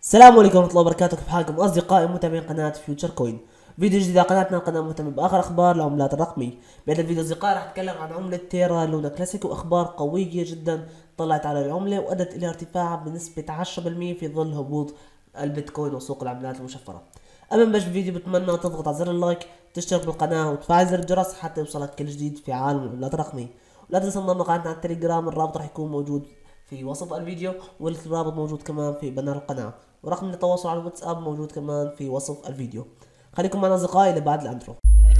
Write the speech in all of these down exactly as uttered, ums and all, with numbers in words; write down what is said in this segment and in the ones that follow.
السلام عليكم ورحمة الله وبركاته، كيف حالكم أصدقائي متابعين قناة فيوتشر كوين؟ فيديو جديد على قناتنا، قناة مهتمة بآخر أخبار العملات الرقمية. بهذا الفيديو أصدقائي راح أتكلم عن عملة تيرا لونا كلاسيك وأخبار قوية جدا طلعت على العملة وأدت إلى ارتفاع بنسبة عشرة بالمئة في ظل هبوط البيتكوين وسوق العملات المشفرة. قبل ما نبلش الفيديو بتمنى تضغط على زر اللايك، تشترك بالقناة وتفعل زر الجرس حتى يوصلك كل جديد في عالم العملات الرقمية. ولا تنسى انضم لقناتنا على التليجرام، الرابط راح يكون موجود في وصف الفيديو، والرابط موجود كمان في بنر القناة، ورقم التواصل على الواتساب موجود كمان في وصف الفيديو. خليكم معنا اصدقائي لبعد الانترو.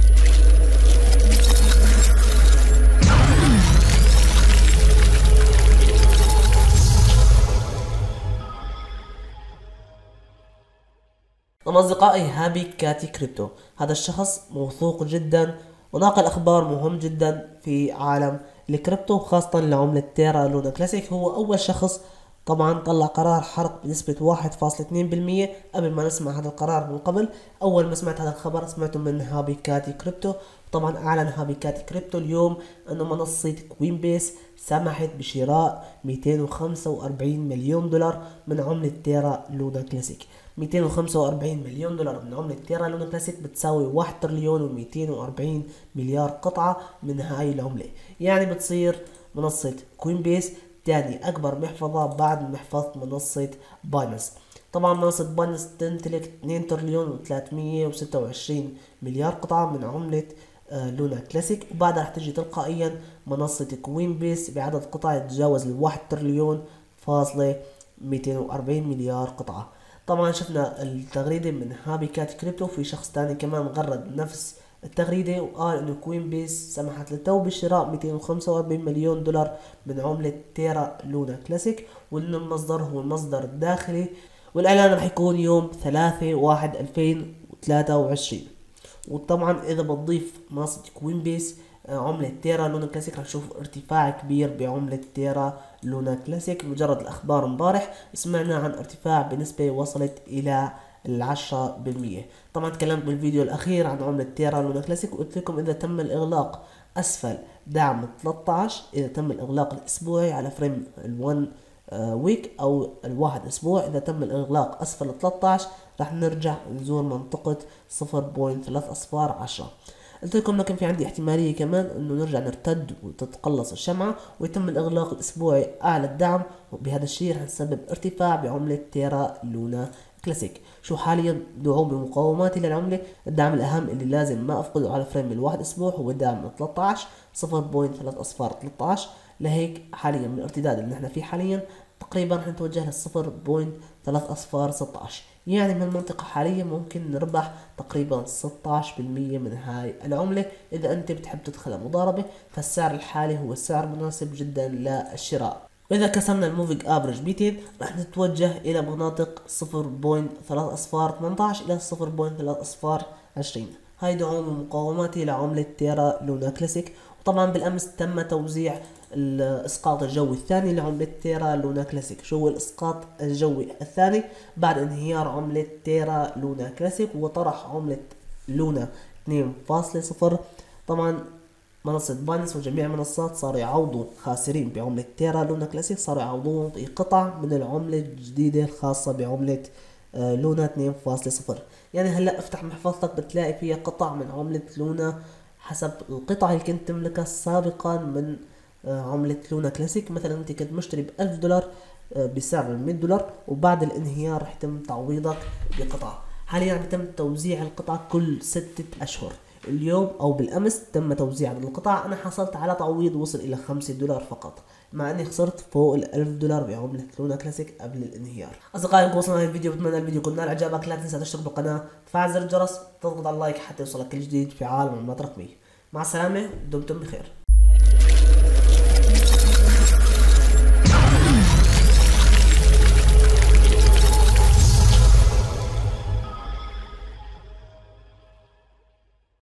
طبعا اصدقائي، هابي كاتي كريبتو هذا الشخص موثوق جدا وناقل اخبار مهم جدا في عالم الكريبتو، خاصة لعملة تيرا لونا كلاسيك. هو اول شخص طبعا طلع قرار حرق بنسبة واحد فاصلة اثنين بالمئة. قبل ما نسمع هذا القرار من قبل، اول ما سمعت هذا الخبر سمعته من هابي كاتي كريبتو. طبعا اعلن هابي كاتي كريبتو اليوم انه منصة كوين بيس سمحت بشراء مئتين وخمسة وأربعين مليون دولار من عملة تيرا لونا كلاسيك. مئتين وخمسة وأربعين مليون دولار من عملة تيرا لونا كلاسيك بتساوي واحد تريليون ومئتين وأربعين مليار قطعة من هاي العملة. يعني بتصير منصة كوين بيس تاني أكبر محفظة بعد محفظة منصة باينانس. طبعا منصة باينانس تمتلك اثنين تريليون وثلاثمئة وستة وعشرين مليار قطعة من عملة آه لونا كلاسيك، وبعدها رح تجي تلقائيا منصة كوين بيس بعدد قطع يتجاوز الواحد تريليون فاصلة مئتين وأربعين مليار قطعة. طبعا شفنا التغريدة من هابي كات كريبتو، في شخص تاني كمان غرد نفس التغريدة وقال انه كوين بيس سمحت للتو بشراء مئتين وخمسة وأربعين مليون دولار من عملة تيرا لونا كلاسيك، وانه المصدر هو المصدر الداخلي، والاعلان رح يكون يوم ثلاثة واحد ألفين وثلاثة وعشرين. وطبعا اذا بتضيف منصة كوين بيس عملة تيرا لونا كلاسيك رح نشوف ارتفاع كبير بعملة تيرا لونا كلاسيك. مجرد الاخبار امبارح سمعنا عن ارتفاع بنسبة وصلت الى العشرة بالمئة. طبعا تكلمت بالفيديو الاخير عن عملة تيرا لونا كلاسيك وقلت لكم اذا تم الاغلاق اسفل دعم ثلاثة عشر، اذا تم الاغلاق الاسبوعي على فريم الون ويك او الواحد اسبوع، اذا تم الاغلاق اسفل ثلاثة عشر رح نرجع نزور منطقة صفر فاصلة ثلاثة اصفار عشرة. قلت لكم لكن في عندي احتمالية كمان انه نرجع نرتد وتتقلص الشمعة ويتم الاغلاق الاسبوعي اعلى الدعم، وبهذا الشيء رح نسبب ارتفاع بعملة تيرا لونا كلاسيك. شو حاليا دعوم بمقاوماتي للعملة، الدعم الاهم اللي لازم ما افقده على فريم الواحد اسبوع هو دعم ثلاثة عشر صفر فاصلة ثلاثة اصفار ثلاثة عشر. لهيك حاليا من الارتداد اللي نحن فيه حاليا تقريبا رح نتوجه لل صفر فاصلة ثلاثة اصفار ستة عشر. يعني من المنطقة حاليا ممكن نربح تقريبا ستة عشر بالمئة من هاي العملة. اذا انت بتحب تدخل مضاربة فالسعر الحالي هو سعر مناسب جدا للشراء. واذا كسرنا الموفينج افريج مئتين رح نتوجه الى مناطق صفر فاصلة ثلاثة اصفار ثمانية عشر الى صفر فاصلة ثلاثة اصفار عشرين. هاي دعوم ومقاوماتي لعملة تيرا لونا كلاسيك. وطبعا بالامس تم توزيع الاسقاط الجوي الثاني لعملة تيرا لونا كلاسيك. شو هو الاسقاط الجوي الثاني؟ بعد انهيار عملة تيرا لونا كلاسيك وطرح عملة لونا اثنين فاصلة صفر. طبعا منصة باينانس وجميع المنصات صاروا يعوضوا خاسرين بعملة تيرا لونا كلاسيك، صاروا يعوضون بقطع من العملة الجديدة الخاصة بعملة لونا اثنين فاصلة صفر. يعني هلا افتح محفظتك بتلاقي فيها قطع من عملة لونا حسب القطع اللي كنت تملكها سابقا من عملة لونا كلاسيك. مثلا انت كنت مشتري ب ألف دولار بسعر مئة دولار، وبعد الانهيار رح يتم تعويضك بقطع. حاليا عم يتم توزيع القطع كل ستة اشهر. اليوم او بالامس تم توزيع القطع. انا حصلت على تعويض وصل الى خمسة دولار فقط، مع اني خسرت فوق ال ألف دولار بعملة لونا كلاسيك قبل الانهيار. اصدقائي وصلنا للفيديو، بتمنى الفيديو يكون نال اعجابك. لا تنسى تشترك بالقناة، تفعل زر الجرس، تضغط على اللايك حتى يوصلك كل جديد في عالم العملات الرقمية. مع السلامة، دمتم بخير.